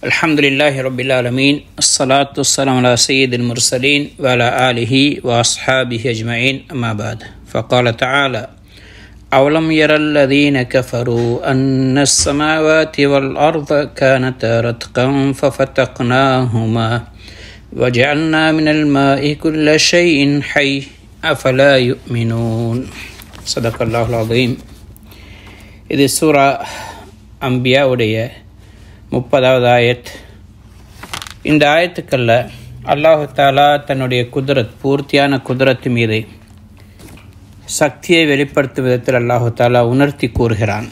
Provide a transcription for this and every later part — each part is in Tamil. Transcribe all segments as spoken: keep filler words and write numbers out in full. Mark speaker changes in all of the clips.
Speaker 1: அல்ஹம்துலில்லாஹி ரப்பில் ஆலமீன். அஸ்ஸலாத்து வஸ்ஸலாமு அலா சய்யிதில் முர்சலீன் வ அலா ஆலிஹி வ அஸ்ஹாபிஹி அஜ்மஈன். அம்மா பஅத். ஃபகால தஆலா அவலம் யரல்லதீன கஃபரு அன்னஸ் ஸமாவாதி வல் அர்த கானதா ரத்கன் ஃபஃபதக்னாஹுமா வஜஅல்னா மினல் மாஇ குல்ல ஷைஇன் ஹய் அஃபலா யுமினூன். ஸதகல்லாஹுல் அஸீம். இது சூரா அம்பியாவுடைய முப்பதாவது ஆயத். இந்த ஆயத்துக்கல்ல அல்லாஹு தாலா தன்னுடைய குதிரத் பூர்த்தியான குதிரத்து மீது சக்தியை வெளிப்படுத்தும் விதத்தில் அல்லாஹு தாலா உணர்த்தி கூறுகிறான்.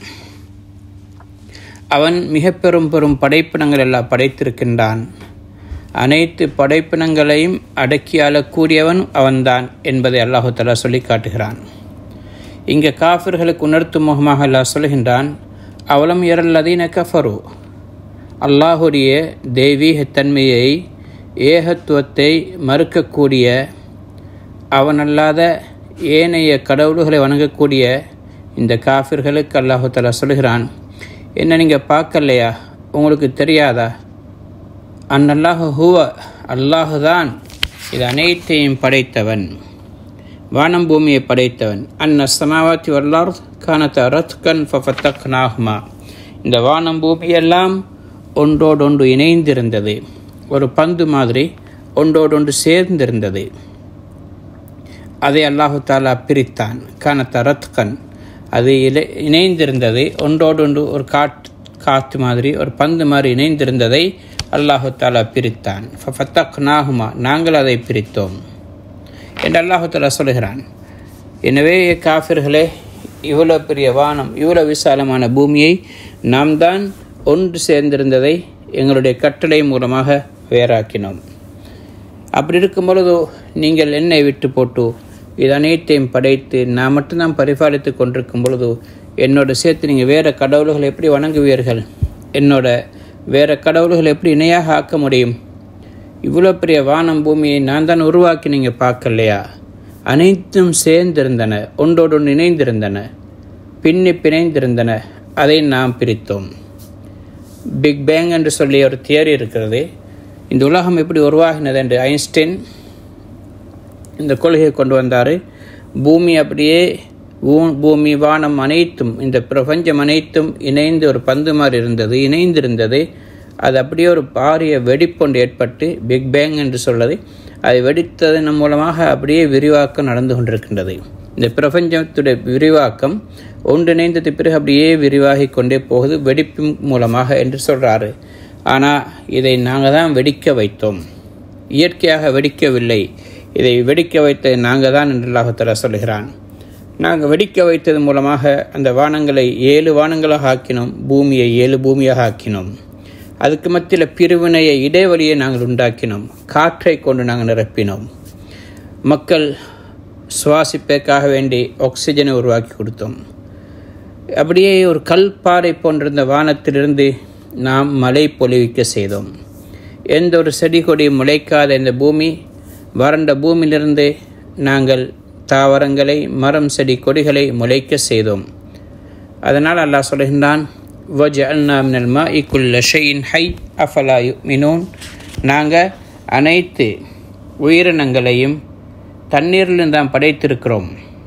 Speaker 1: அவன் மிக பெரும் பெரும் படைப்பினங்கள் எல்லாம் படைத்திருக்கின்றான். அனைத்து படைப்பினங்களையும் அடக்கி ஆளக்கூடியவன் அவன்தான் என்பதை அல்லாஹு தாலா சொல்லி காட்டுகிறான். இங்கே காஃபிர்களுக்கு உணர்த்தும் முகமாக அல்லாஹ் சொல்கின்றான், அவலம் யரல்லதீன கஃபரு, அல்லாஹுடைய தெய்வீகத்தன்மையை ஏகத்துவத்தை மறுக்கக்கூடிய, அவனல்லாத ஏனைய கடவுள்களை வணங்கக்கூடிய இந்த காஃபிர்களுக்கு அல்லாஹு தஆலா சொல்கிறான், என்ன நீங்கள் பார்க்கலையா, உங்களுக்கு தெரியாதா? அன்னல்லாஹு ஹுவ, அல்லாஹுதான் இது அனைத்தையும் படைத்தவன், வானம் பூமியை படைத்தவன். அன்ன ஸமாவாத்தி வல் அர்த் கானதா ரத்கன் ஃபஃபதக்னாஹுமா, இந்த வானம் பூமியெல்லாம் ஒன்றோடொன்று இணைந்திருந்தது, ஒரு பந்து மாதிரி ஒன்றோடொன்று சேர்ந்திருந்தது. அதை அல்லாஹு தாலா பிரித்தான். கானதா ரத்கன், அது இலை இணைந்திருந்தது, ஒன்றோடொன்று ஒரு காட் காற்று மாதிரி ஒரு பந்து மாதிரி இணைந்திருந்ததை அல்லாஹு தாலா பிரித்தான். ஃபஃபதக்னாஹுமா, நாங்கள் அதை பிரித்தோம் என்று அல்லாஹு தாலா சொல்கிறான். எனவே காஃபிர்களே, இவ்வளோ பெரிய வானம், இவ்வளோ விசாலமான பூமியை நாம் தான் ஒன்று சேர்ந்திருந்ததை எங்களுடைய கட்டளை மூலமாக வேறாக்கினோம். அப்படி இருக்கும் பொழுதோ நீங்கள் என்னை விட்டு போட்டு இது அனைத்தையும் படைத்து நான் மட்டும்தான் பரிபாலித்து கொண்டிருக்கும் பொழுதோ என்னோட சேர்த்து நீங்கள் வேறு கடவுள்களை எப்படி வணங்குவீர்கள்? என்னோட வேறு கடவுள்களை எப்படி இணையாக ஆக்க முடியும்? இவ்வளோ பெரிய வானம் பூமியை நான் தான் உருவாக்கி நீங்கள் பார்க்கலையா? அனைத்தும் சேர்ந்திருந்தன, ஒன்றோடு ஒன்று இணைந்திருந்தன, பின்னி பிணைந்திருந்தன, அதை நாம் பிரித்தோம். பிக் பேங் என்று சொல்லி ஒரு தியரி இருக்கிறது. இந்த உலகம் எப்படி உருவாகினது என்று ஐன்ஸ்டைன் இந்த கொள்கையை கொண்டு வந்தார். பூமி அப்படியே பூமி வானம் அனைத்தும், இந்த பிரபஞ்சம் அனைத்தும் இணைந்து ஒரு பந்து மாதிரி இருந்தது, இணைந்திருந்தது. அது அப்படியே ஒரு பாரிய வெடிப்பொன்று ஏற்பட்டு பிக் பேங் என்று சொல்வது, அது வெடித்ததன் மூலமாக அப்படியே விரிவாக்கம் நடந்து கொண்டிருக்கின்றது. இந்த பிரபஞ்சத்துடைய விரிவாக்கம் ஒன்றிணைந்தது பிறகு அப்படியே விரிவாகி கொண்டே போகுது வெடிப்பு மூலமாக என்று சொல்கிறாரு. ஆனால் இதை நாங்கள் தான் வெடிக்க வைத்தோம், இயற்கையாக வெடிக்கவில்லை, இதை வெடிக்க வைத்தது நாங்கள் தான் என்று அல்லாஹ் தஆலா சொல்கிறான். நாங்கள் வெடிக்க வைத்தது மூலமாக அந்த வானங்களை ஏழு வானங்களாக ஆக்கினோம், பூமியை ஏழு பூமியாக ஆக்கினோம். அதுக்கு மத்தியில் பிரிவினையை, இடைவெளியை நாங்கள் உண்டாக்கினோம், காற்றை கொண்டு நாங்கள் நிரப்பினோம். மக்கள் சுவாசிப்பதற்காக வேண்டி ஆக்சிஜனை உருவாக்கி கொடுத்தோம். அப்படியே ஒரு கல் பாறை போன்றிருந்த வானத்திலிருந்து நாம் மழை பொழிவிக்க செய்தோம். எந்த ஒரு செடி கொடி முளைக்காத இந்த பூமி, வறண்ட பூமியிலிருந்து நாங்கள் தாவரங்களை, மரம், செடி, கொடிகளை முளைக்க செய்தோம். அதனால் அல்லாஹ் சொல்கின்றான், வஜஅல்னா மினல் மாஇ குல்ல ஷைஇன் ஹய் அஃபலா யுமினூன், நாங்கள் அனைத்து உயிரினங்களையும் தண்ணீரில் தான் படைத்திருக்கிறோம்.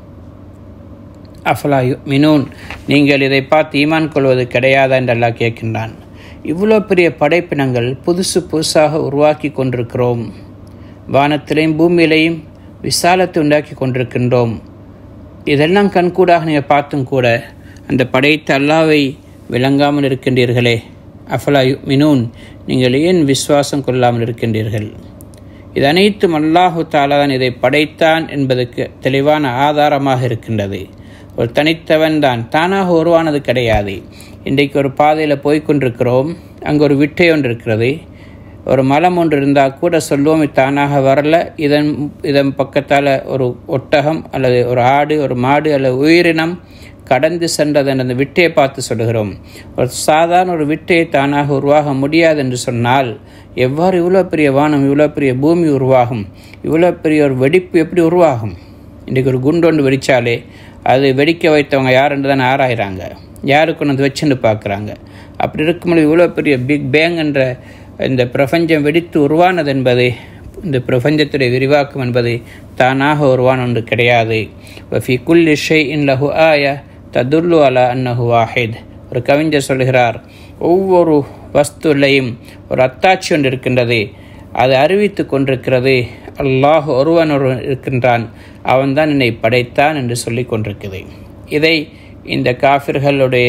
Speaker 1: அஃபலா யுமினூன், நீங்கள் இதை பார்த்து ஈமான் கொள்வது கிடையாதா என்று அல்லாஹ் கேட்கின்றான். இவ்வளோ பெரிய படைப்பினங்கள் புதுசு புதுசாக உருவாக்கி கொண்டிருக்கிறோம். வானத்திலையும் பூமியிலையும் விசாலத்தை உண்டாக்கி கொண்டிருக்கின்றோம். இதெல்லாம் கண்கூடாக நீங்கள் பார்த்தும் கூட அந்த படைத்த அல்லாவை விளங்காமல் இருக்கின்றீர்களே. அஃபலா யுமினூன், நீங்கள் ஏன் விசுவாசம் கொள்ளாமல் இருக்கின்றீர்கள்? இது அனைத்தும் அல்லாஹு தஆலா தான் இதை படைத்தான் என்பதற்கு தெளிவான ஆதாரமாக இருக்கின்றது. ஒரு தனித்தவன் தான், தானாக உருவானது கிடையாது. இன்றைக்கு ஒரு பாதையில் போய்கொண்டிருக்கிறோம், அங்கே ஒரு விட்டை ஒன்று இருக்கிறது, ஒரு மலம் ஒன்று இருந்தால் கூட சொல்லுவோம் இது தானாக வரல, இதன் இதன் பக்கத்தால் ஒரு ஒட்டகம் அல்லது ஒரு ஆடு, ஒரு மாடு அல்லது உயிரினம் கடந்து சென்றது என்ற அந்த விட்டையை பார்த்து சொல்கிறோம். ஒரு சாதாரண ஒரு விட்டையை தானாக உருவாக முடியாது என்று சொன்னால் எவ்வாறு இவ்வளோ பெரிய வானம், இவ்வளோ பெரிய பூமி உருவாகும்? இவ்வளோ பெரிய ஒரு வெடிப்பு எப்படி உருவாகும்? இன்றைக்கு ஒரு குண்டு ஒன்று வெடித்தாலே அது வெடிக்க வைத்தவங்க யார் என்று தான் ஆராயிறாங்க, யாருக்கு ஒன்று வச்சுன்னு பார்க்குறாங்க. அப்படி இருக்கும்போது இவ்வளோ பெரிய பிக் பேங் என்ற இந்த பிரபஞ்சம் வெடித்து உருவானது என்பது, இந்த பிரபஞ்சத்துடைய விரிவாக்கம் என்பது தானாக உருவான ஒன்று கிடையாது. வஃபி குல்லி ஷைஇன் லஹு ஆயா ததுல்லு அலா அன்னஹு வாஹித். ஒரு கவிஞர் சொல்கிறார், ஒவ்வொரு வஸ்துலையும் ஒரு அத்தாட்சி ஒன்று இருக்கின்றது, அது அறிவித்து கொண்டிருக்கிறது அல்லாஹ் ஒருவன் ஒருவன் இருக்கின்றான், அவன்தான் என்னை படைத்தான் என்று சொல்லி கொண்டிருக்குது. இதை இந்த காஃபிர்களுடைய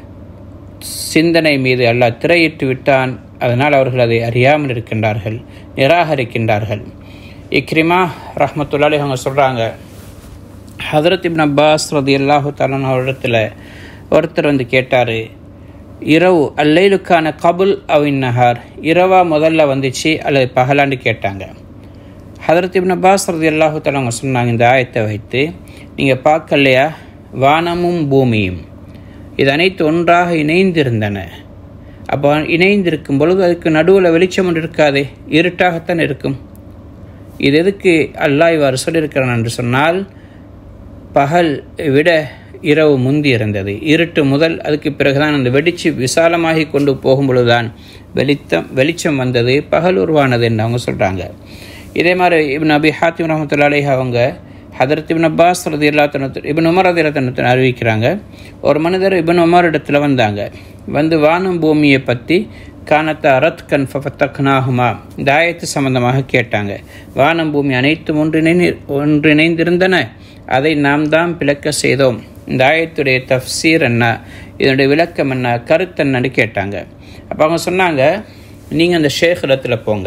Speaker 1: சிந்தனை மீது அல்லாஹ் திரையிட்டு விட்டான். அதனால் அவர்கள் அதை அறியாமல் இருக்கின்றார்கள், நிராகரிக்கின்றார்கள். இக்ரிமா ரஹ்மத்துல்லாஹி அவங்க சொல்கிறாங்க, ஹதரத் இப்னு அப்பாஸ் ரலியல்லாஹு தஆலா அவரிடத்தில் ஒருத்தர் வந்து கேட்டார், இரவு அல்லைலுக்கான கபுல் அவின் நஹார், இரவா முதல்ல வந்துச்சு அல்லது பகலான்னு கேட்டாங்க. ஹதரத் இப்னு அப்பாஸ் ரலியல்லாஹு தஆலா அவங்க சொன்னாங்க, இந்த ஆயத்தை வைத்து நீங்கள் பார்க்கலையா, வானமும் பூமியும் இது அனைத்து ஒன்றாக இணைந்திருந்தன. அப்போ இணைந்திருக்கும் பொழுது அதுக்கு நடுவில் வெளிச்சம் ஒன்று இருக்காது, இருட்டாகத்தான் இருக்கும். இது எதுக்கு அல்லாஹ் இவ்வாறு சொல்லியிருக்கிறான் என்று சொன்னால், பகல் விட இரவு முந்தி இருந்தது, இருட்டு முதல் அதுக்கு பிறகுதான் அந்த வெடிச்சு விசாலமாகி கொண்டு போகும் பொழுதுதான் வெளிச்சம் வெளிச்சம் வந்தது, பகல் உருவானது என்று அவங்க சொல்கிறாங்க. இதே மாதிரி இப்னு அபி ஹாத்திம் ரஹ்மத்துல்லாஹி அலைஹி அவங்க ஹதரத் இப்னு அப்பாஸ் ரலியல்லாஹு அன்ஹு இப்னு உமர் ரலியல்லாஹு அன்ஹு அறிவிக்கிறாங்க, ஒரு மனிதர் இப்னு உமர் இடத்துல வந்தாங்க, வந்து வானம் பூமியை பற்றி கானத்த அரத் கன் ஃபத்தக்னாஹுமா இந்த ஆயத்து சம்பந்தமாக கேட்டாங்க. வானம் பூமி அனைத்தும் ஒன்றிணை ஒன்றிணைந்திருந்தன, அதை நாம் தான் விளக்க செய்தோம். இந்த ஆயத்துடைய தஃப்சீர் என்ன, இதனுடைய விளக்கம் என்ன, கருத்து என்னன்னு கேட்டாங்க. அப்போ அவங்க சொன்னாங்க, நீங்கள் அந்த ஷேக் இடத்துல போங்க,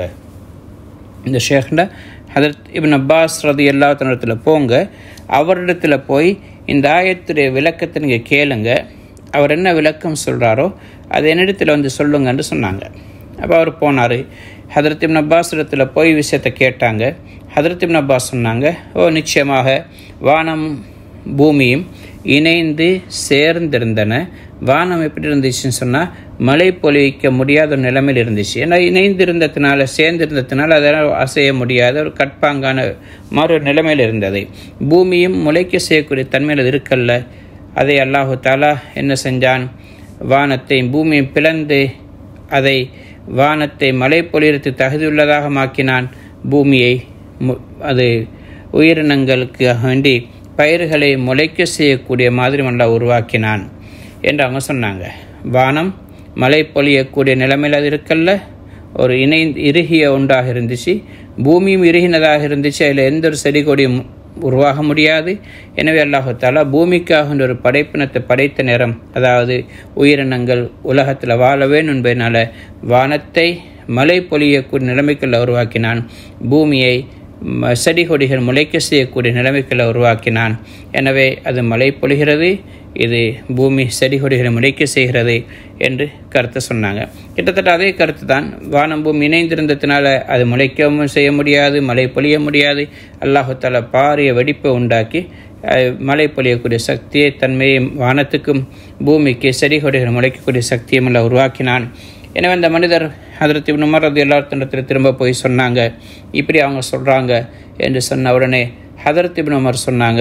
Speaker 1: இந்த ஷேக்ட ஹதரத் இப்னு அப்பாஸ் ரலியல்லாஹு அன்ஹு இடத்துல போங்க, அவரிடத்துல போய் இந்த ஆயத்துடைய விளக்கத்தை நீங்கள் கேளுங்க, அவர் என்ன விளக்கம் சொல்கிறாரோ அது என்னிடத்தில் வந்து சொல்லுங்கன்னு சொன்னாங்க. அப்போ அவர் போனார், ஹதரத் இப்னு அப்பாஸ் இடத்துல போய் விஷயத்தை கேட்டாங்க. ஹதரத் இப்னு அப்பாஸ் சொன்னாங்க, ஓ நிச்சயமாக வானம் பூமியும் இணைந்து சேர்ந்திருந்தன. வானம் எப்படி இருந்துச்சுன்னு சொன்னால், மழை பொழிவிக்க முடியாத ஒரு நிலைமையில் இருந்துச்சு. ஏன்னா இணைந்திருந்ததுனால, சேர்ந்திருந்ததுனால அதெல்லாம் அசைய முடியாத ஒரு கட்பாங்கான மறு நிலைமையில் இருந்தது. பூமியும் முளைக்க செய்யக்கூடிய தன்மையில் இருக்கல்ல. அதை அல்லாஹு தாலா என்ன செஞ்சான், வானத்தை பூமியை பிளந்து அதை வானத்தை மழை பொழியற்கு தகுதியுள்ளதாக மாக்கினான். பூமியை அது உயிரினங்களுக்கு வேண்டி பயிர்களை முளைக்க செய்யக்கூடிய மாதிரி நல்லா உருவாக்கினான் என்று அவங்க சொன்னாங்க. வானம் மழை பொழியக்கூடிய நிலைமையில் அது இருக்கல்ல, ஒரு இணை இறுகிய ஒன்றாக இருந்துச்சு, பூமியும் இறுகினதாக இருந்துச்சு, அதில் எந்த ஒரு செடி கொடியும் உருவாக முடியாது. எனவே அல்லாஹு தஆலா பூமிக்காக ஒரு படைப்பினத்தை படைத்த நேரம், அதாவது உயிரினங்கள் உலகத்தில் வாழ வேண்டும் என்பதனால வானத்தை மழை பொழியக்கூடிய நிலைமைக்குள்ள உருவாக்கினான், பூமியை செடி கொடிகள் முளைக்க செய்யக்கூடிய நிலைமைக்குள்ள உருவாக்கினான். எனவே அது மழை பொழிகிறது, இது பூமி செடி கொடிகளை முளைக்க செய்கிறது என்று கருத்தை சொன்னாங்க. கிட்டத்தட்ட அதே கருத்து தான். வானம் பூமி இணைந்திருந்ததுனால அது முளைக்கவும் செய்ய முடியாது, மழை பொழிய முடியாது. அல்லாஹு தஆலா பாரிய வெடிப்பை உண்டாக்கி மழை பொழியக்கூடிய சக்தியை தன்மையை வானத்துக்கும் பூமிக்கு செடி கொடிகள் முளைக்கக்கூடிய சக்தியும் எல்லாம் உருவாக்கினான். எனவே அந்த மனிதர் ஹதரத் இப்னு உமர் ரலியல்லாஹு அன்ஹு திரும்ப போய் சொன்னாங்க, இப்படி அவங்க சொல்கிறாங்க என்று சொன்ன உடனே ஹதரத் இப்னு உமர் சொன்னாங்க,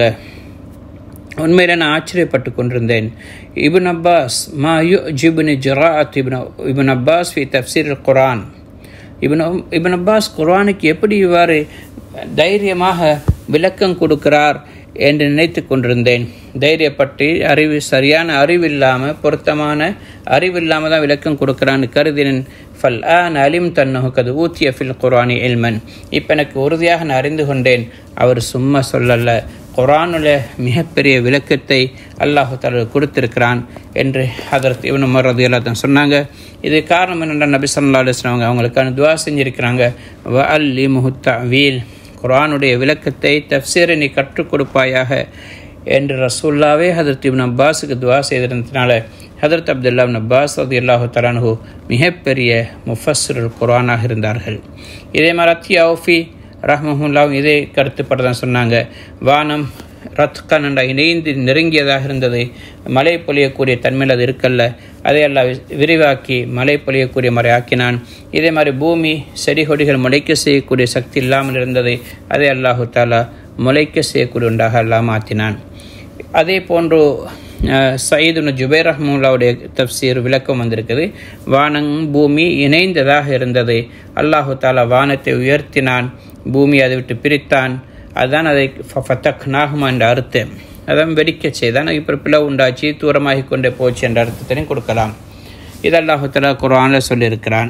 Speaker 1: உண்மையில் நான் ஆச்சரியப்பட்டு கொண்டிருந்தேன். இப்னு அப்பாஸ் மா யுஜிபுனி ஜராஅத் இப்னு இப்னு அப்பாஸ் ஃபி தஃப்சீர் குர்ஆன். இப்னு இப்னு அப்பாஸ் குர்ஆனுக்கு எப்படி இவ்வாறு தைரியமாக விளக்கம் கொடுக்கிறார் என்று நினைத்து கொண்டிருந்தேன். தைரியப்பட்டு அறிவு சரியான அறிவில்லாமல் பொருத்தமான அறிவில்லாமல் தான் விளக்கம் கொடுக்குறான்னு கருதினேன். ஃபல் ஆன் அலிம் தன்னஹு கது ஊத்திய ஃபில் குர்ஆனி இல்மன். இப்போ எனக்கு உறுதியாக நான் அறிந்து கொண்டேன், அவர் சும்மா சொல்லல, குர்ஆனுல மிகப்பெரிய விளக்கத்தை அல்லாஹு தஆலா கொடுத்திருக்கிறான் என்று ஹதரத் இப்னு உமர் ரலியல்லாஹு அன்ஹு சொன்னாங்க. இது காரணம் என்னென்னா, நபி ஸல்லல்லாஹு அலைஹி வஸல்லம் அவங்களுக்கான துஆ செஞ்சிருக்கிறாங்க, வ அல்லிமுஹு தஅவீல், குர்ஆனுடைய விளக்கத்தை தஃப்சீரை நீ கற்றுக் கொடுப்பாயாக என்று ரசூலுல்லாஹ்வே ஹதரத் இப்னு அப்பாஸுக்கு துஆ செய்திருந்ததுனால ஹதரத் அப்துல்லா இப்னு அப்பாஸ் ரலியல்லாஹு தஆலா அன்ஹு மிகப்பெரிய முஃபஸ்ஸிருல் குர்ஆனாக இருந்தார்கள். இதே மாதிரி அத்தியாஃபி ரஹ்மஹுல்லாஹ் இதே கருத்துப்பட்டதான் சொன்னாங்க. வானம் ரத்கன் என்ற இணைந்து நெருங்கியதாக இருந்தது, மழை பொழியக்கூடிய தன்மையில் அது இருக்கல்ல, அதை எல்லாம் விரிவாக்கி மழை பொழியக்கூடிய மாதிரி ஆக்கினான். இதே மாதிரி பூமி செடி கொடிகள் முளைக்க செய்யக்கூடிய சக்தி இல்லாமல் இருந்தது, அதை அல்லாஹு தஆலா முளைக்க செய்யக்கூடிய ஒன்றாக எல்லாம் மாற்றினான். அதே போன்று சயீத் இப்னு ஜுபைர் ரஹ்மத்துல்லாஹுடைய தஃப்சீர் விளக்கம் வந்திருக்குது. வானம் பூமி இணைந்ததாக இருந்தது. அல்லாஹு தாலா வானத்தை உயர்த்தினான், பூமி அதை விட்டு பிரித்தான். அதுதான் அதை ஃபதக்னாஹுமா என்ற அர்த்தம். அதான் வெடிக்க செய்தான். இப்போ பிளவு உண்டாச்சு, தூரமாகி கொண்டே போச்சு என்ற அர்த்தத்தையும் கொடுக்கலாம். இது அல்லாஹு தாலா குர்ஆனில் சொல்லியிருக்கிறான்.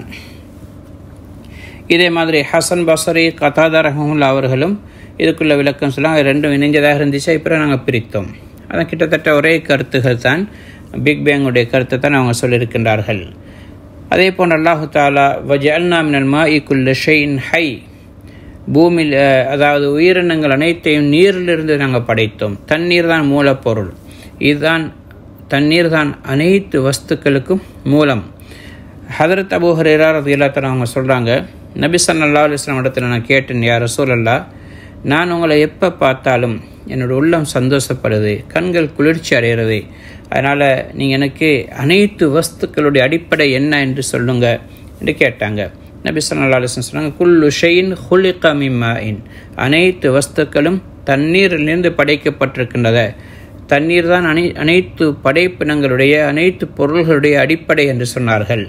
Speaker 1: இதே மாதிரி ஹசன் பஸ்ரி கதாதா ரஹ்மத்துல்லாஹி அவர்களும் இதுக்குள்ள விளக்கம் சொல்லலாம். ரெண்டும் இணைஞ்சதாக இருந்துச்சு, இப்போ நாங்கள் பிரித்தோம். அதான் கிட்டத்தட்ட ஒரே கருத்துகள் தான், பிக் பேங்குடைய கருத்தை தான் அவங்க சொல்லியிருக்கின்றார்கள். அதே போன்று அல்லாஹு தாலா வஜஅல்னா மினல் மாஇ குல்ல ஷைஇன் ஹை, பூமியில் அதாவது உயிரினங்கள் அனைத்தையும் நீரிலிருந்து நாங்கள் படைத்தோம். தண்ணீர் தான் மூலப்பொருள். இதுதான் தண்ணீர் தான் அனைத்து வஸ்துக்களுக்கும் மூலம். ஹதரத் அபூ ஹுரைரா ரலியல்லாஹு அன்ஹு அவங்க சொல்கிறாங்க, நபி ஸல்லல்லாஹு அலைஹி வஸல்லம் இடத்துல நான் கேட்டேன், யா ரசூலல்லாஹ், நான் உங்களை எப்போ பார்த்தாலும் என்னோடய உள்ளம் சந்தோஷப்படுது, கண்கள் குளிர்ச்சி அடைகிறது. அதனால் நீங்கள் எனக்கு அனைத்து வஸ்துக்களுடைய அடிப்படை என்ன என்று சொல்லுங்க என்று கேட்டாங்க. நபி ஸல்லல்லாஹு அலைஹி வஸல்லம் சொன்னாங்க, குல்லு ஷைஇன் ஹுலிக மின் மாஇன், அனைத்து வஸ்துக்களும் தண்ணீரிலிருந்து படைக்கப்பட்டிருக்கின்றத. தண்ணீர் தான் அனை அனைத்து படைப்பினங்களுடைய அனைத்து பொருள்களுடைய அடிப்படை என்று சொன்னார்கள்.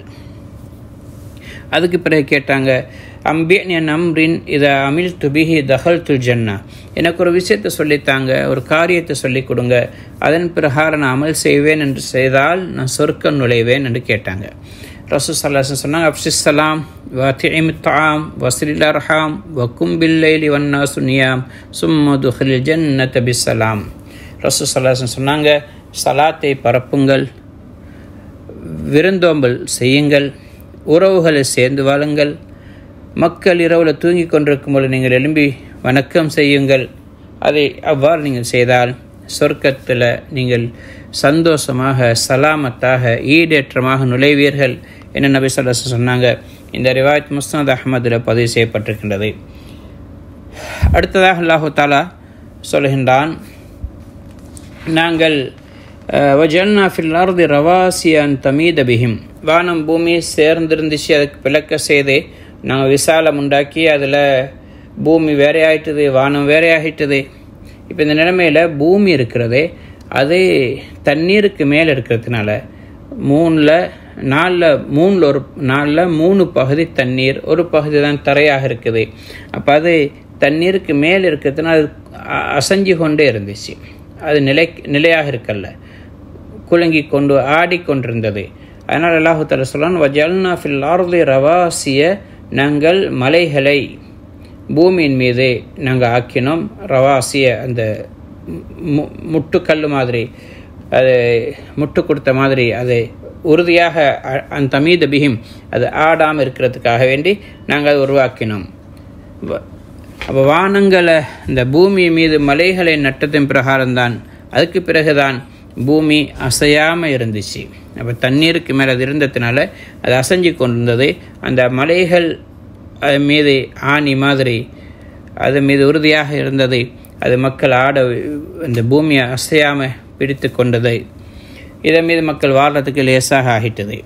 Speaker 1: அதுக்கு பிறகு கேட்டாங்க, அம்பியன் என் அம்ரின் இதை அமில் துபிஹி தஹல் துல் ஜன்னா, எனக்கு ஒரு விஷயத்தை சொல்லித்தாங்க, ஒரு காரியத்தை சொல்லிக் கொடுங்க, அதன் பிரகாரம் நான் அமல் செய்வேன் என்று செய்தால் நான் சொர்க்கம் நுழைவேன் என்று கேட்டாங்க. ரசூல் ஸல்லல்லாஹு அலைஹி வஸல்லம் சொன்னாங்க, அப்ஷிஸ்ஸலாம் வஅத்இம் தஆம் வஸ்லில் அர்ஹாம் வகும் பில்லைலி வன்னாசு நியாம் சும்ம துஹில் ஜன்னத பிஸ்ஸலாம். ரசூல் ஸல்லல்லாஹு அலைஹி வஸல்லம் சொன்னாங்க, சலாத்தை பரப்புங்கள், விருந்தோம்பல் செய்யுங்கள், உறவுகளை சேர்ந்து வாழுங்கள், மக்கள் இரவில் தூங்கி கொண்டிருக்கும் போது நீங்கள் எழும்பி வணக்கம் செய்யுங்கள். அதை அவ்வாறு நீங்கள் செய்தால் சொர்க்கத்தில் நீங்கள் சந்தோஷமாக சலாமத்தாக ஈடேற்றமாக நுழைவீர்கள் என்று நபி ஸல்லல்லாஹு அலைஹி வஸல்லம் சொன்னாங்க. இந்த ரிவாயத் முஸ்னத் அஹ்மதில் பதிவு செய்யப்பட்டிருக்கின்றது. அடுத்ததாக அல்லாஹு தாலா சொல்கின்றான், நாங்கள் வஜஅல்னா ஃபில் அர்தி ரவாசிய அன் தமீத பிஹிம், வானம் பூமி சேர்ந்திருந்துச்சு, அதுக்கு விளக்க செய்து நாங்கள் விசாலம் உண்டாக்கி அதில் பூமி வேறையாயிட்டது, வானம் வேறையாகிட்டது. இப்போ இந்த நிலைமையில் பூமி இருக்கிறதே அது தண்ணீருக்கு மேலே இருக்கிறதுனால மூணில் நாலில் மூணில் ஒரு நாலில் மூணு பகுதி தண்ணீர், ஒரு பகுதி தான் தரையாக இருக்குது. அப்போ அது தண்ணீருக்கு மேலே இருக்கிறதுனால அது அசைஞ்சு கொண்டே இருந்துச்சு, அது நிலை நிலையாக இருக்கல்ல, குலுங்கி கொண்டு ஆடிக்கொண்டிருந்தது. அதனால் அல்லாஹு தஆலா சொல்றான், வஜஅல்னா ஃபில் அர்தி ரவாசிய, நாங்கள் மலைகளை பூமியின் மீது நாங்கள் ஆக்கினோம். ரவாசிய அந்த முட்டுக்கல் மாதிரி, அது முட்டு கொடுத்த மாதிரி அது உறுதியாக அந்த தமீத பிஹிம், அது ஆடாமல் இருக்கிறதுக்காக வேண்டி நாங்கள் அதை உருவாக்கினோம். அப்போ வானங்களை இந்த பூமி மீது மலைகளை நட்டத்தின் பிரகாரம்தான், அதுக்கு பிறகுதான் பூமி அசையாமல் இருந்துச்சு. அப்போ தண்ணீருக்கு மேலே அது இருந்ததுனால அது அசைஞ்சு கொண்டிருந்தது. அந்த மலைகள் அது மீது ஆணி மாதிரி அது மீது உறுதியாக இருந்தது. அது மக்கள் ஆட இந்த பூமியை அசையாமல் பிடித்து கொண்டது. இதன் மீது மக்கள் வாழ்கிறதுக்கு லேசாக ஆகிட்டது.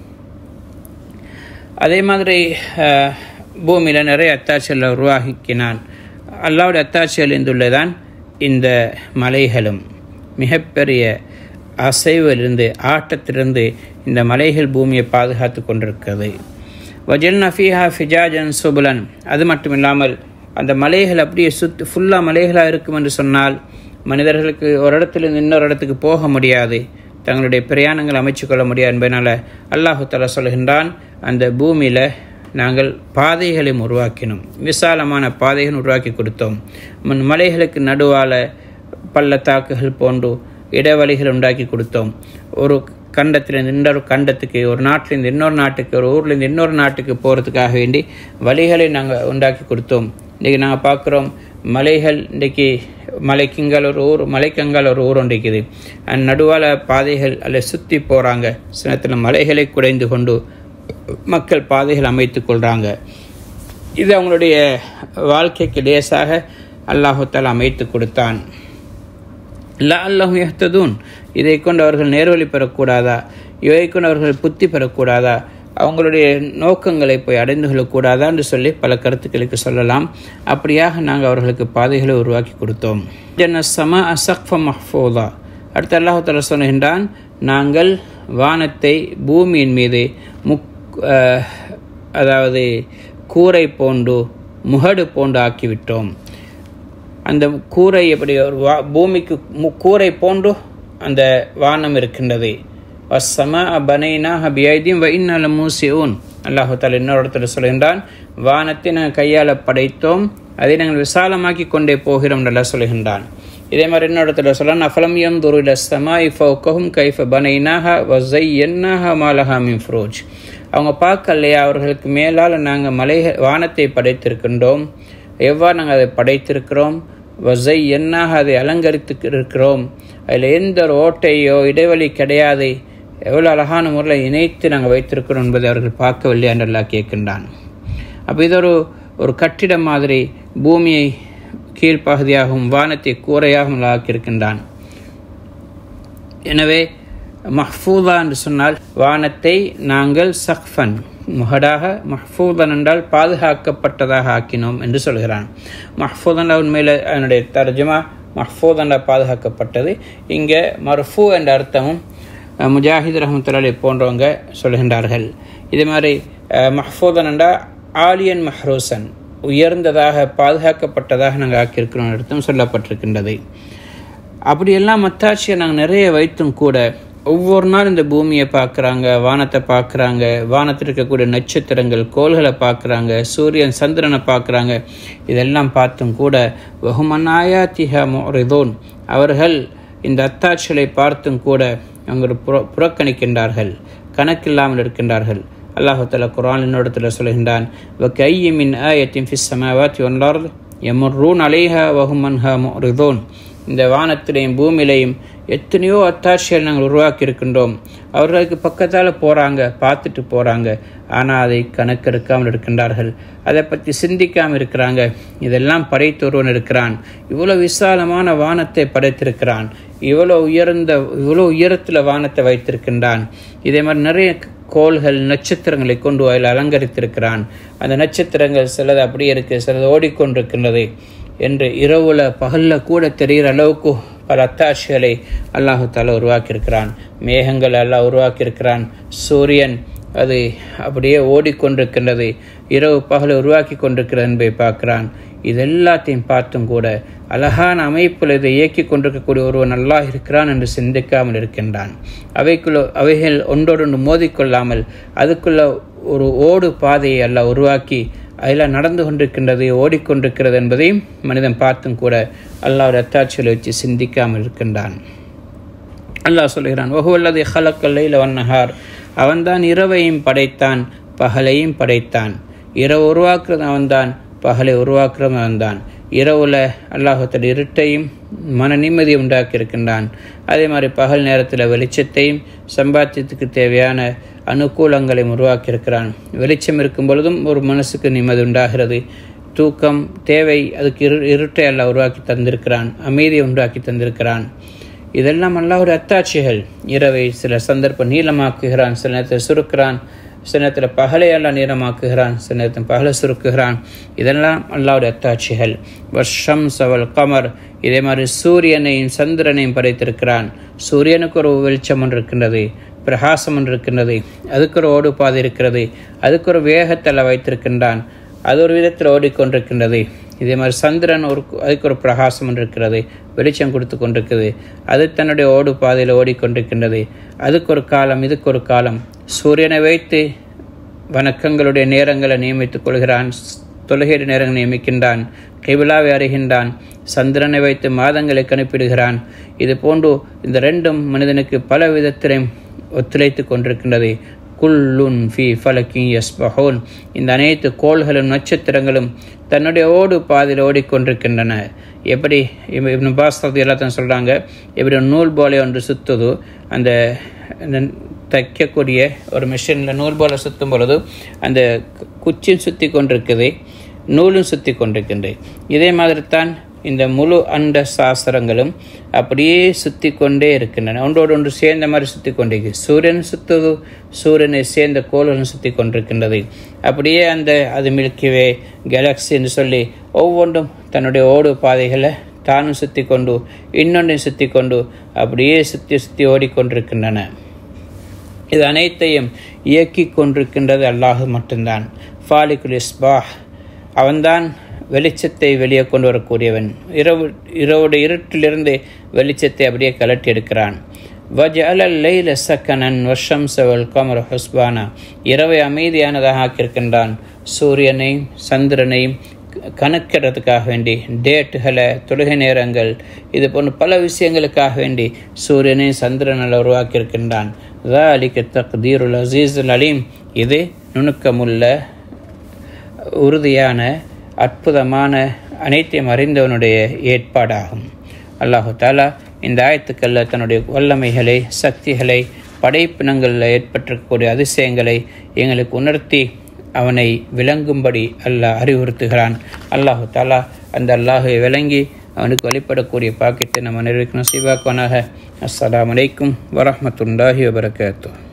Speaker 1: அதே மாதிரி பூமியில் நிறைய அத்தாட்சிகளை உருவாக்கினான். அல்லாஹ்வுடைய அத்தாட்சிகள் இருந்துள்ளதான் இந்த மலைகளும். மிகப்பெரிய அசைவிலிருந்து ஆட்டத்திலிருந்து இந்த மலைகள் பூமியை பாதுகாத்து கொண்டிருக்கிறது. வஜல்னா ஃபீஹா ஃபிஜாஜன் சுபுலன், அது மட்டும் இல்லாமல் அந்த மலைகள் அப்படியே சுற்றி ஃபுல்லாக மலைகளாக இருக்கும் என்று சொன்னால் மனிதர்களுக்கு ஒரு இடத்துலேருந்து இன்னொரு இடத்துக்கு போக முடியாது, தங்களுடைய பிரயாணங்கள் அமைச்சு கொள்ள முடியாது என்பதனால் அல்லாஹு தஆலா சொல்கின்றான், அந்த பூமியில் நாங்கள் பாதைகளையும் உருவாக்கினோம், விசாலமான பாதைகள் உருவாக்கி கொடுத்தோம். மலைகளுக்கு நடுவால் பள்ளத்தாக்குகள் போன்று இடைவெளிகள் உண்டாக்கி கொடுத்தோம். ஒரு கண்டத்திலேருந்து இன்னொரு கண்டத்துக்கு, ஒரு நாட்டிலேருந்து இன்னொரு நாட்டுக்கு, ஒரு ஊர்லேருந்து இன்னொரு நாட்டுக்கு போகிறதுக்காக வேண்டி வழிகளை நாங்கள் உண்டாக்கி கொடுத்தோம். இன்றைக்கி நாங்கள் பார்க்குறோம், மலைகள் இன்றைக்கி மலைக்குங்கால் ஒரு ஊர், மலைக்கங்கால் ஒரு ஊர் ஒன்றைக்குது, அந்த நடுவால் பாதைகள் அல்ல சுற்றி போகிறாங்க. சின்னத்தில் மலைகளை குடைந்து கொண்டு மக்கள் பாதைகள் அமைத்து கொள்கிறாங்க. இது அவங்களுடைய வாழ்க்கைக்கு லேசாக அல்லாஹு தஆலா அமைத்து கொடுத்தான். லஅல்லஹும் யஹ்ததூன், இதை கொண்டு அவர்கள் நேர்வழி பெறக்கூடாதா, இதை கொண்டு அவர்கள் புத்தி பெறக்கூடாதா, அவங்களுடைய நோக்கங்களை போய் அடைந்து கொள்ளக்கூடாதா என்று சொல்லி பல கருத்துக்களுக்கு சொல்லலாம். அப்படியாக நாங்கள் அவர்களுக்கு பாதைகளை உருவாக்கி கொடுத்தோம். ஜன்ன சமா அசக்ஃப மஹ்ஃபூதா, அடுத்து அல்லாஹ் தஆலா சொல்கின்றான், நாங்கள் வானத்தை பூமியின் மீது முக் அதாவது கூரை போன்று முகடு போன்று ஆக்கிவிட்டோம். அந்த கூரை எப்படி ஒரு வா பூமிக்கு மு கூரை போன்று அந்த வானம் இருக்கின்றது. வஸ்ஸமா பனைனாஹ பிஐதின் வ இன்னா லமூசிஊன். அல்லாஹ் தஆலா இன்னொரு இடத்துல சொல்கின்றான், வானத்தை நாங்கள் கையால் படைத்தோம், அதை நாங்கள் விசாலமாக்கி கொண்டே போகிறோம் என்று அல்லாஹ் சொல்கின்றான். இதே மாதிரி இன்னொரு இடத்துல சொல்கிறான், அஃபலம் யன்துரு இலா ஸமாஇ ஃபௌகஹும் கைஃப பனைனாஹ வ ஸய்யன்னாஹ மா லஹா மின் ஃபுரூஜ். அவங்க பார்க்கலையா, அவர்களுக்கு மேலால் நாங்கள் மலை வானத்தை படைத்திருக்கின்றோம், எவ்வாறு நாங்கள் அதை படைத்திருக்கிறோம், வசை என்னாக அதை அலங்கரித்து இருக்கிறோம், அதில் எந்த ஒரு ஓட்டையோ இடைவெளி கிடையாது, எவ்வளோ அழகான முறையில் இணைத்து நாங்கள் வைத்திருக்கிறோம் என்பதை அவர்கள் பார்க்கவில்லை என்றெல்லாம் கேட்கின்றான். அப்போ இது ஒரு ஒரு கட்டிடம் மாதிரி பூமியை கீழ்ப்பகுதியாகவும் வானத்தை கூரையாகவும் ஆக்கியிருக்கின்றான். எனவே மஹ்ஃபூதா என்று சொன்னால் வானத்தை நாங்கள் சக்ஃபன் முகடாக, மஹ்ஃபூதன் என்றால் பாதுகாக்கப்பட்டதாக ஆக்கினோம் என்று சொல்கிறான். மஹ்ஃபூதன் உண்மையில் அதனுடைய தர்ஜுமா மஹ்ஃபூதன் பாதுகாக்கப்பட்டது. இங்கே மர்ஃபூ என்ற அர்த்தமும் முஜாஹித் ரஹ்மத்துல்லாஹி போன்றவங்க சொல்கின்றார்கள். இதே மாதிரி மஹ்ஃபூதன் என்றால் ஆலியன் மஹ்ரூசன், உயர்ந்ததாக பாதுகாக்கப்பட்டதாக நாங்கள் ஆக்கியிருக்கிறோம் அர்த்தம் சொல்லப்பட்டிருக்கின்றது. அப்படியெல்லாம் மத்தாட்சியை நாங்கள் நிறைய வைத்தும் கூட ஒவ்வொரு நாள் இந்த பூமியை பார்க்குறாங்க, வானத்தை பார்க்குறாங்க, வானத்தில் இருக்கக்கூடிய நட்சத்திரங்கள் கோள்களை பார்க்குறாங்க, சூரியன் சந்திரனை பார்க்குறாங்க. இதெல்லாம் பார்த்தும் கூட வஹுமன்னாயா திஹா முரிதூன், அவர்கள் இந்த அத்தாட்சிகளை பார்த்தும் கூட அவங்க புற புறக்கணிக்கின்றார்கள், கணக்கில்லாமல் இருக்கின்றார்கள். அல்லாஹ் தஆலா குர்ஆன் இன்னொரு சொல்கின்றான், வ கய்யி மின் ஆயத்தின் ஃபிஸ் ஸமாவாத்தி வல் அர்த் யமுர்ரூன அலைஹா வஹும் அன்ஹா முரிதூன். இந்த வானத்திலையும் பூமியிலையும் எத்தனையோ அத்தாட்சிகள் நாங்கள் உருவாக்கி இருக்கின்றோம், அவர்களுக்கு பக்கத்தால் போகிறாங்க, பார்த்துட்டு போகிறாங்க, ஆனால் அதை கணக்கெடுக்காமல் இருக்கின்றார்கள், அதை பற்றி சிந்திக்காமல் இருக்கிறாங்க. இதெல்லாம் படைத்தொருவன் இருக்கிறான், இவ்வளோ விசாலமான வானத்தை படைத்திருக்கிறான், இவ்வளோ உயர்ந்த இவ்வளோ உயரத்தில் வானத்தை வைத்திருக்கின்றான். இதே மாதிரி நிறைய கோள்கள் நட்சத்திரங்களை கொண்டு அதில் அலங்கரித்திருக்கிறான். அந்த நட்சத்திரங்கள் சிலது அப்படியே இருக்குது, சிலது ஓடிக்கொண்டிருக்கின்றது என்று இரவுல பகலில் கூட தெரிகிற அளவுக்கு பல அத்தாட்சிகளை அல்லாஹு தஆலா உருவாக்கியிருக்கிறான். மேகங்கள் அல்லாஹ் உருவாக்கியிருக்கிறான். சூரியன் அது அப்படியே ஓடிக்கொண்டிருக்கின்றது, இரவு பகலை உருவாக்கி கொண்டிருக்கிறது என்பதை பார்க்கிறான். இது எல்லாத்தையும் பார்த்தும் கூட அழகான அமைப்பில் இதை இயக்கி கொண்டிருக்கக்கூடிய ஒருவன் அல்லாஹ் இருக்கிறான் என்று சிந்திக்காமல் இருக்கின்றான். அவைக்குள்ள அவைகள் ஒன்றோடொன்று மோதிக்கொள்ளாமல் அதுக்குள்ள ஒரு ஓடு பாதையை அல்லாஹ் உருவாக்கி அதில் நடந்து கொண்டிருக்கின்றது, ஓடிக்கொண்டிருக்கிறது என்பதையும் மனிதன் பார்த்தும் கூட அல்லாஹ்வுடைய அத்தாட்சிகளை வச்சு சிந்திக்காமல் இருக்கின்றான். அல்லாஹ் சொல்கிறான், வஹுவல்லதி ஹலக்கல் லைல வன்னஹார், அவன்தான் இரவையும் படைத்தான், பகலையும் படைத்தான். இரவு உருவாக்குறது அவன்தான், பகலை உருவாக்குறது அவன்தான். இரவுல அல்லாஹுத்தல் இருட்டையும் மன நிம்மதியை உண்டாக்கி இருக்கின்றான். அதே மாதிரி பகல் நேரத்தில் வெளிச்சத்தையும் சம்பாத்தியத்துக்கு தேவையான அனுகூலங்களையும் உருவாக்கியிருக்கிறான். வெளிச்சம் இருக்கும் பொழுதும் ஒரு மனசுக்கு நிம்மதி உண்டாகிறது, தூக்கம் தேவை, அதுக்கு இரு இருட்டை அல்லாஹ் உருவாக்கி தந்திருக்கிறான், அமைதியை உண்டாக்கி தந்திருக்கிறான். இதெல்லாம் அல்லாஹ்வுடைய அத்தாட்சிகள். இரவை சில சந்தர்ப்பம் நீளமாக்குகிறான், சில நேரத்தில் சுருக்கிறான், சில நேரத்தில் பகலை எல்லாம் நீளமாக்குகிறான், சில நேரத்தில் பகலை சுருக்குகிறான். இதெல்லாம் அல்லாஹ்வுடைய அத்தாட்சிகள். வர்ஷம் சவல் கமர், இதே மாதிரி சூரியனையும் சந்திரனையும் படைத்திருக்கிறான். சூரியனுக்கு ஒரு வெளிச்சம் ஒன்று இருக்கின்றது, பிரகாசம் ஒன்று இருக்கின்றது, அதுக்கு ஒரு ஓடு பாதை இருக்கிறது, அதுக்கு ஒரு வேகத்தில் வைத்திருக்கின்றான், அது ஒரு விதத்தில் ஓடிக்கொண்டிருக்கின்றது. இதே மாதிரி சந்திரன் ஒரு அதுக்கு ஒரு பிரகாசம் ஒன்று இருக்கிறது, வெளிச்சம் கொடுத்து கொண்டிருக்குது, அது தன்னுடைய ஓடு பாதையில் ஓடிக்கொண்டிருக்கின்றது. அதுக்கு ஒரு காலம், இதுக்கு ஒரு காலம். சூரியனை வைத்து வணக்கங்களுடைய நேரங்களை நியமித்துக் கொள்கிறான், தொழுகையுடைய நேரங்களை நியமிக்கின்றான், கிபிலாவை அறிகின்றான். சந்திரனை வைத்து மாதங்களை கணிப்பிடுகிறான். இது போன்று இந்த ரெண்டும் மனிதனுக்கு பல விதத்திலும் ஒத்துழைத்து கொண்டிருக்கின்றது. குல்லுன் ஃபி ஃபலக்கின் யஸ்பஹூன், இந்த அனைத்து கோள்களும் நட்சத்திரங்களும் தன்னுடைய ஓடு பாதையில் ஓடிக்கொண்டிருக்கின்றன. எப்படி இப்னு அப்பாஸ் ரலியல்லாஹு சொல்கிறாங்க, எப்படி நூல் போலை ஒன்று சுற்றுதோ, அந்த தைக்கக்கூடிய ஒரு மிஷினில் நூல் போல சுற்றும் பொழுது அந்த குச்சியும் சுற்றி கொண்டிருக்குது, நூலும் சுற்றி கொண்டிருக்கின்றது. இதே மாதிரி தான் இந்த முழு அண்ட சாஸ்திரங்களும் அப்படியே சுற்றி கொண்டே இருக்கின்றன, ஒன்றோடு ஒன்று சேர்ந்த மாதிரி சுற்றி கொண்டிருக்கு. சூரியன் சுற்றுது, சூரியனை சேர்ந்த கோள்களும் சுற்றி கொண்டிருக்கின்றது. அப்படியே அந்த அது மில்கி வே, கேலக்ஸி என்று சொல்லி ஒவ்வொன்றும் தன்னுடைய ஓடு பாதைகளை தானும் சுற்றி கொண்டு இன்னொன்றை சுற்றி கொண்டு அப்படியே சுற்றி சுற்றி ஓடிக்கொண்டிருக்கின்றன. இது அனைத்தையும் இயக்கி கொண்டிருக்கின்றது அல்லாஹ் மட்டும்தான். ஃபாலிகுல் இஸ்பாஹ், அவன்தான் வெளிச்சத்தை வெளியே கொண்டு வரக்கூடியவன். இரவு இரவுடைய இருட்டிலிருந்து வெளிச்சத்தை அப்படியே கலட்டி எடுக்கிறான். வஜஅலல் லைல சக்கனன் வஷம்ஸ வல் கமர ஹுஸ்பானா, இரவை அமைதியானதாக ஆக்கியிருக்கின்றான். சூரியனையும் சந்திரனையும் கணக்கிடுறதுக்காக வேண்டி, டேட்டுகளை, தொழுகை நேரங்கள், இது போன்ற பல விஷயங்களுக்காக வேண்டி சூரியனையும் சந்திரனை உருவாக்கியிருக்கின்றான். ذَلِكَ تَقْدِيرُ الْعَزِيزِ الْعَلِيمِ, இது நுணுக்கமுள்ள உறுதியான அற்புதமான அனைத்தையும் அறிந்தவனுடைய ஏற்பாடாகும். அல்லாஹு தாலா இந்த ஆயத்துக்களில் தன்னுடைய வல்லமைகளை, சக்திகளை, படைப்பினங்களில் ஏற்பட்டிருக்கக்கூடிய அதிசயங்களை எங்களுக்கு உணர்த்தி அவனை விளங்கும்படி அல்லாஹ் அறிவுறுத்துகிறான். அல்லாஹு தாலா அந்த அல்லாஹை விளங்கி அவனுக்கு வழிபடக்கூடிய பாக்கியத்தை நம்ம நிறைவேற்ற நசீபாக்குவானாக. அஸ்ஸலாமு அலைக்கும் வரஹ்மத்துல்லாஹி வபரகாத்துஹு.